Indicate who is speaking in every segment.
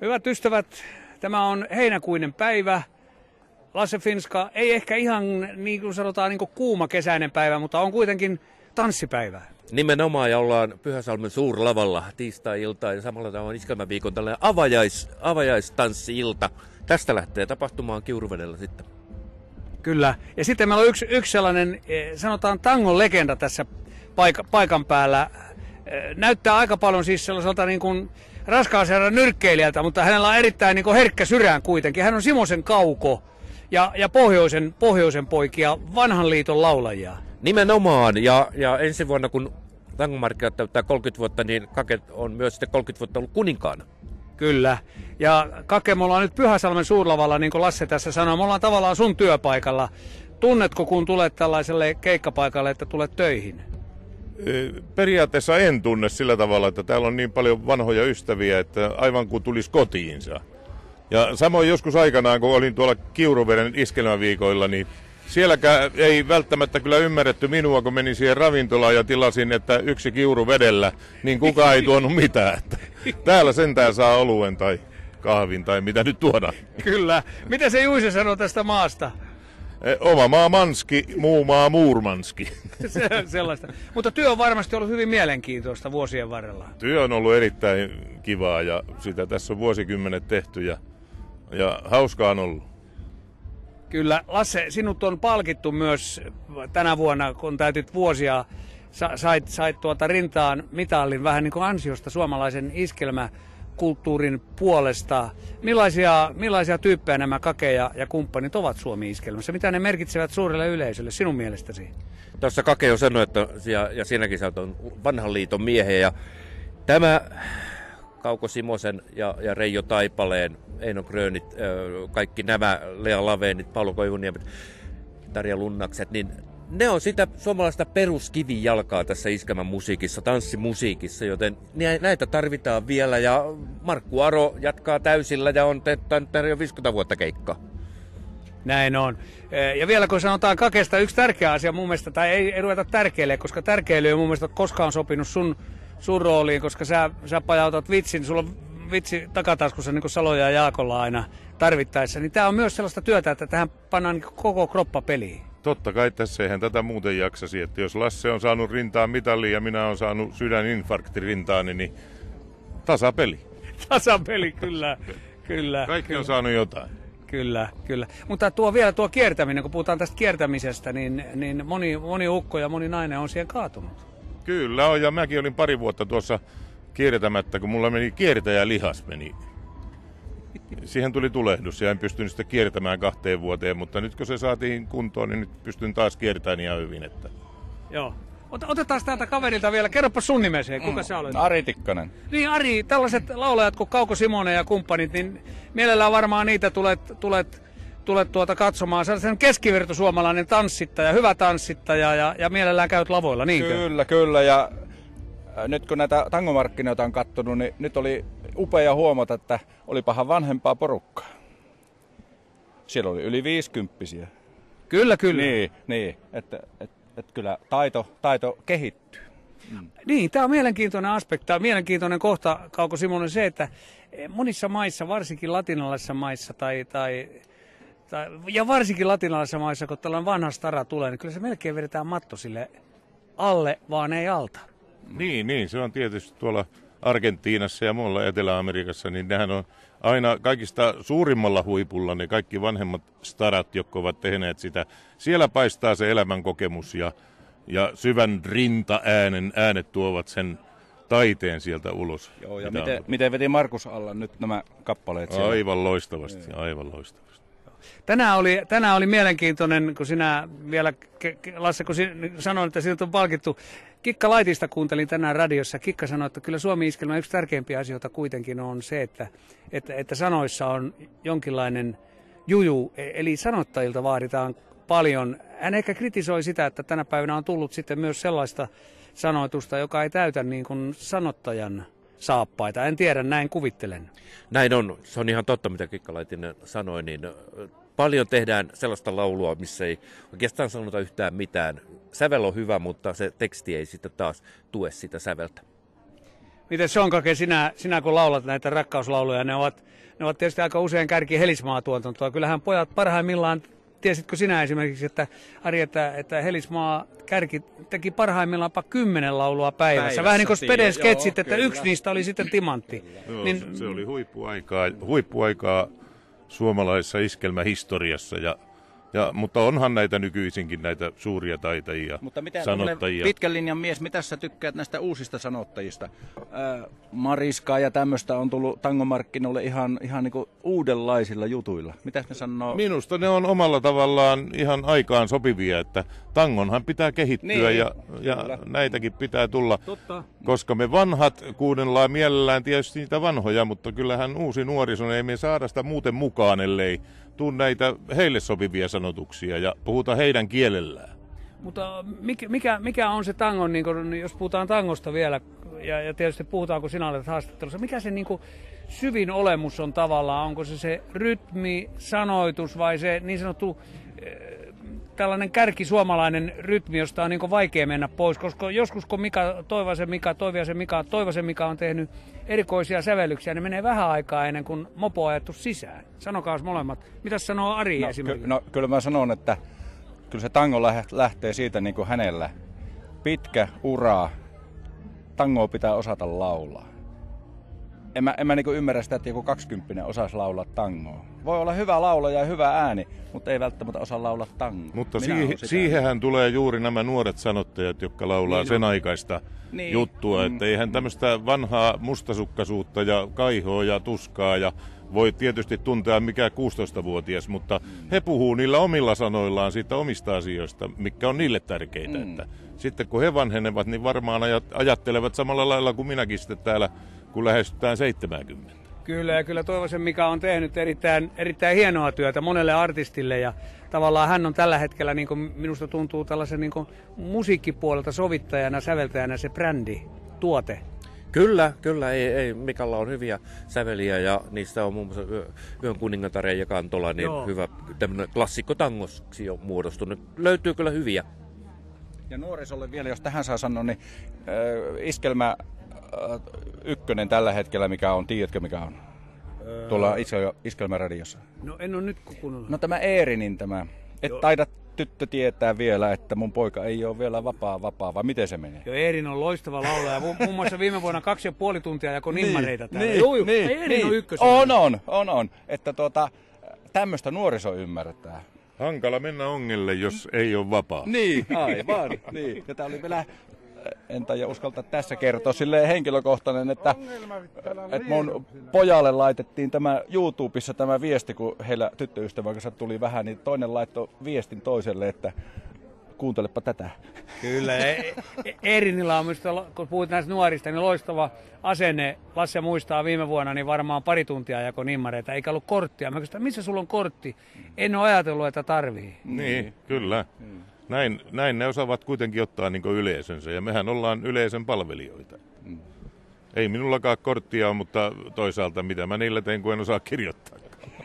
Speaker 1: Hyvät ystävät, tämä on heinäkuinen päivä. Lasse Finska, ei ehkä ihan niin kuin sanotaan niin kuin kuuma kesäinen päivä, mutta on kuitenkin tanssipäivä.
Speaker 2: Nimenomaan, ja ollaan Pyhäsalmen suurlavalla tiistai-ilta ja samalla tämä on Iskelmäviikon tällainen avajaistanssi-ilta. Tästä lähtee tapahtumaan Kiuruvedellä sitten.
Speaker 1: Kyllä, ja sitten meillä on yksi sellainen, sanotaan tangon legenda tässä paikan päällä. Näyttää aika paljon siis sellaiselta niin kuin raskaasherran nyrkkeilijältä, mutta hänellä on erittäin niin kuin herkkä sydän kuitenkin. Hän on Simosen Kauko ja pohjoisen poikia, vanhan liiton laulajia.
Speaker 2: Nimenomaan, ja ensi vuonna kun tangomarkkinat täyttää 30 vuotta, niin Kake on myös sitten 30 vuotta ollut kuninkaana.
Speaker 1: Kyllä, ja Kake, me ollaan nyt Pyhäsalmen suurlavalla, niin kuin Lasse tässä sanoi, me ollaan tavallaan sun työpaikalla. Tunnetko, kun tulet tällaiselle keikkapaikalle, että tulet töihin?
Speaker 3: Periaatteessa en tunne sillä tavalla, että täällä on niin paljon vanhoja ystäviä, että aivan kuin tulisi kotiinsa. Ja samoin joskus aikanaan, kun olin tuolla Kiuruveden iskelmäviikoilla, niin sielläkään ei välttämättä kyllä ymmärretty minua, kun menin siihen ravintolaan ja tilasin, että yksi kiuru vedellä, niin kukaan ei tuonut mitään. Että täällä sentään saa oluen tai kahvin tai mitä nyt tuodaan.
Speaker 1: Kyllä. Mitä se Juise sanoo tästä maasta?
Speaker 3: Oma maa Manski, muu maa Muurmanski.
Speaker 1: Sellaista. Mutta työ on varmasti ollut hyvin mielenkiintoista vuosien varrella.
Speaker 3: Työ on ollut erittäin kivaa ja sitä tässä on vuosikymmenet tehty ja hauskaa on ollut.
Speaker 1: Kyllä. Lasse, sinut on palkittu myös tänä vuonna, kun täytit vuosia. Sait rintaan mitallin vähän niin kuin ansiosta suomalaisen iskelmäkulttuurin puolesta. Millaisia tyyppejä nämä Kake ja kumppanit ovat Suomi-iskelmässä? Mitä ne merkitsevät suurelle yleisölle sinun mielestäsi?
Speaker 2: Tuossa Kake jo sanoi, että ja siinäkin sä on vanhan liiton miehiä. Ja tämä Kauko Simosen ja Reijo Taipaleen, Eino Grönit, kaikki nämä, Lea Laveenit, Paolo Koivuniemet, Tarja Lunnakset, niin ne on sitä suomalaista peruskivijalkaa tässä iskelmän musiikissa, tanssimusiikissa, joten näitä tarvitaan vielä. Ja Markku Aro jatkaa täysillä ja on tehnyt jo 50 vuotta keikkaa.
Speaker 1: Näin on. Ja vielä kun sanotaan Kakesta yksi tärkeä asia mun mielestä, tai ei ruveta tärkeille, koska tärkeily ei mun mielestä koskaan sopinut sun rooliin, koska sä pajautat vitsin, sulla on vitsi takataskussa niin kuin Saloja ja Jaakolla aina tarvittaessa, niin tää on myös sellaista työtä, että tähän pannaan niin koko kroppa peliin.
Speaker 3: Totta kai tässä eihän tätä muuten jaksasi, että jos Lasse on saanut rintaan mitallia ja minä olen saanut sydäninfarkti rintaani, niin tasapeli. Tasapeli,
Speaker 1: kyllä.
Speaker 3: Kaikki on saanut jotain.
Speaker 1: Kyllä. Mutta tuo kiertäminen, kun puhutaan tästä kiertämisestä, niin moni ukko ja moni nainen on siihen kaatunut.
Speaker 3: Kyllä on, ja mäkin olin pari vuotta tuossa kiertämättä, kun mulla meni kiertäjälihas meni. Siihen tuli tulehdus ja en pystynyt sitä kiertämään 2 vuoteen, mutta nyt kun se saatiin kuntoon, niin nyt pystyn taas kiertämään ihan hyvin. Että...
Speaker 1: Joo. Otetaan täältä kaverilta vielä. Kerropa sun nimesi. Kuka sä olet?
Speaker 4: Ari Tikkanen.
Speaker 1: Niin Ari, tällaiset laulajat kuin Kauko Simonen ja kumppanit, niin mielellään varmaan niitä tulet katsomaan. Sä olet sen keskivertosuomalainen tanssittaja, hyvä tanssittaja ja mielellään käyt lavoilla, niinkö?
Speaker 4: Kyllä. Ja nyt kun näitä tangomarkkinoita on katsonut, niin nyt oli upea huomata, että olipahan vanhempaa porukkaa. Siellä oli yli 50-vuotiaita.
Speaker 1: Kyllä.
Speaker 4: Niin, että kyllä taito kehittyy.
Speaker 1: Niin, tämä on mielenkiintoinen aspekti. Tämä on mielenkiintoinen kohta, Kauko Simonen, se, että monissa maissa, varsinkin latinalaisissa maissa ja varsinkin latinalaisissa maissa, kun tällainen vanha stara tulee, niin kyllä se melkein vedetään matto sille alle, vaan ei alta.
Speaker 3: Niin, se on tietysti tuolla Argentiinassa ja muualla Etelä-Amerikassa, niin nehän on aina kaikista suurimmalla huipulla ne kaikki vanhemmat starat, jotka ovat tehneet sitä. Siellä paistaa se elämän kokemus ja syvän äänet tuovat sen taiteen sieltä ulos.
Speaker 4: Joo, ja miten veti Markus alla nyt nämä kappaleet siellä?
Speaker 3: Aivan loistavasti.
Speaker 1: Tänään oli mielenkiintoinen, kun sinä vielä, Lasse, kun sanoin, että sinut on palkittu. Kikka Laitista kuuntelin tänään radiossa. Kikka sanoi, että kyllä Suomi-iskelmän yksi tärkeimpiä asioita kuitenkin on se, että sanoissa on jonkinlainen juju, eli sanottajilta vaaditaan paljon. Hän ehkä kritisoi sitä, että tänä päivänä on tullut sitten myös sellaista sanoitusta, joka ei täytä niin kuin sanottajan saappaita. En tiedä, näin kuvittelen.
Speaker 2: Näin on. Se on ihan totta, mitä Kikka Laitinen sanoi, niin paljon tehdään sellaista laulua, missä ei oikeastaan sanota yhtään mitään. Sävel on hyvä, mutta se teksti ei sitten taas tue sitä säveltä.
Speaker 1: Miten se on, Kake, sinä kun laulat näitä rakkauslauluja, ne ovat ne ovat tietysti aika usein kärki Helismaa-tuotantoa. Kyllähän pojat parhaimmillaan, tiesitkö sinä esimerkiksi, että Ari, että Helismaa kärki teki parhaimmillaan 10 laulua päivässä. Vähän niin kuin Speden sketsit, että yksi niistä oli sitten timantti.
Speaker 3: Niin, se oli huippuaikaa suomalaisessa iskelmähistoriassa, mutta onhan näitä nykyisinkin näitä suuria taitajia,
Speaker 4: mutta mitä
Speaker 3: sanottajia.
Speaker 4: Pitkän linjan mies, mitä sä tykkäät näistä uusista sanottajista? Mariskaa ja tämmöistä on tullut tangomarkkinoille ihan niin kuin uudenlaisilla jutuilla. Mitäs ne sanoo?
Speaker 3: Minusta ne on omalla tavallaan ihan aikaan sopivia, että tangonhan pitää kehittyä
Speaker 4: niin,
Speaker 3: ja näitäkin pitää tulla.
Speaker 1: Totta.
Speaker 3: Koska me vanhat kuunnellaan mielellään tietysti niitä vanhoja, mutta kyllähän uusi nuoriso, ei me saada sitä muuten mukaan, ellei tuu näitä heille sopivia sanotuksia ja puhuta heidän kielellään.
Speaker 1: Mutta mikä on se tangon, niin kun, jos puhutaan tangosta vielä, ja tietysti puhutaanko sinä olet haastattelussa, mikä se niin kun, syvin olemus on tavallaan? Onko se rytmi, sanoitus vai se niin sanottu tällainen kärkisuomalainen rytmi, josta on niin kun, vaikea mennä pois? Koska joskus kun Toivasen Mika on tehnyt erikoisia sävellyksiä, ne menee vähän aikaa ennen kuin mopo on ajettu sisään. Sanokaas molemmat. Mitäs sanoo Ari esimerkiksi?
Speaker 4: Kyllä mä sanon, että kyllä se tango lähtee siitä niin kuin hänellä. Pitkä ura. Tangoa pitää osata laulaa. En mä niin kuin ymmärrä sitä, että joku 20 osaisi laulaa tangoa. Voi olla hyvä laulaja ja hyvä ääni, mutta ei välttämättä osaa laulaa tangoa.
Speaker 3: Mutta siihenhän tulee juuri nämä nuoret sanottajat, jotka laulaa niin sen aikaista juttua. Että eihän tämmöistä vanhaa mustasukkaisuutta ja kaihoa ja tuskaa ja voi tietysti tuntea mikä 16-vuotias, mutta he puhuu niillä omilla sanoillaan siitä omista asioista, mitkä on niille tärkeitä. Että sitten kun he vanhenevat, niin varmaan ajattelevat samalla lailla kuin minäkin sitten täällä, kun lähestytään 70.
Speaker 1: Kyllä Toivosen Mika on tehnyt erittäin hienoa työtä monelle artistille ja tavallaan hän on tällä hetkellä, niin kuin minusta tuntuu tällaisen niin kuin musiikkipuolelta sovittajana, säveltäjänä se brändi, tuote.
Speaker 2: Kyllä, ei. Mikalla on hyviä säveliä ja niistä on muun muassa Yön kuningatar ja Kantola, niin hyvä tämmöinen klassikkotangoksi on muodostunut. Löytyy kyllä hyviä.
Speaker 4: Ja nuorisolle vielä, jos tähän saa sanoa, niin iskelmä ykkönen tällä hetkellä, mikä on, tiedätkö mikä on? Tuolla iskelmäradiossa.
Speaker 1: No en ole nyt kuunnellut.
Speaker 4: No tämä Eerinin tämä. Et taida tyttö tietää vielä, että mun poika ei ole vielä vapaa, vai miten se menee?
Speaker 1: Joo, Eerin on loistava laulaja. Muun muassa viime vuonna 2,5 tuntia jako nimmareita täällä. Eerin on ykkösen.
Speaker 4: On. Että tämmöistä nuoriso ymmärtää.
Speaker 3: Hankala mennä ongelle, jos ei ole vapaa.
Speaker 4: Niin, aivan. Niin. Ja tää oli vielä, en taida uskaltaa tässä kertoa silleen henkilökohtainen, että mun pojalle laitettiin tämä YouTubessa tämä viesti, kun heillä tyttöystävän kanssa tuli vähän, niin toinen laittoi viestin toiselle, että kuuntelepa tätä.
Speaker 1: Kyllä, Erinillä on myös, kun puhut näistä nuorista, niin loistava asenne. Lasse muistaa viime vuonna, niin varmaan 2 tuntia jako nimmareita, eikä ollut korttia. Mä kysyin, missä sulla on kortti? En ole ajatellut, että tarvii.
Speaker 3: Niin, kyllä. Näin ne osaavat kuitenkin ottaa niin kuin yleisönsä, ja mehän ollaan yleisön palvelijoita. Ei minullakaan korttia ole, mutta toisaalta mitä mä niillä teen, kun en osaa kirjoittaa.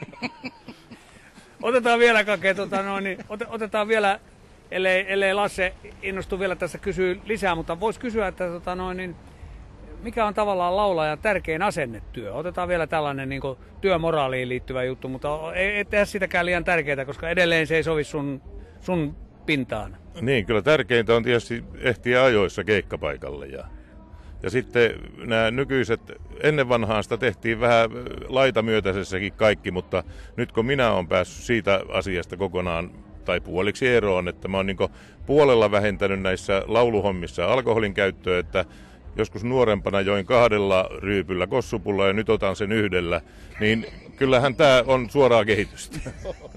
Speaker 1: Otetaan vielä otetaan vielä, ellei Lasse innostu vielä tässä kysyä lisää, mutta vois kysyä, että mikä on tavallaan laulajan tärkein asennetyö? Otetaan vielä tällainen niin kuin työmoraaliin liittyvä juttu, mutta ei tehdä sitäkään liian tärkeää, koska edelleen se ei sovi sun pintaan.
Speaker 3: Niin, kyllä tärkeintä on tietysti ehtiä ajoissa keikkapaikalle. Ja sitten nämä nykyiset, ennen vanhaan sitä tehtiin vähän laitamyötäisessäkin kaikki, mutta nyt kun minä olen päässyt siitä asiasta kokonaan tai puoliksi eroon, että mä oon niin kuin puolella vähentänyt näissä lauluhommissa alkoholin käyttöä, että joskus nuorempana join 2 ryypyllä kossupulla ja nyt otan sen 1, niin kyllähän tämä on suoraa kehitystä.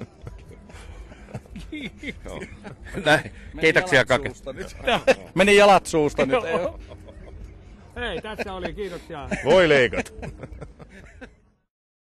Speaker 2: Näin, kiitoksia Kake.
Speaker 4: Meni jalat suusta nyt.
Speaker 1: Hei, tässä oli, kiitoksia.
Speaker 3: Voi leikata.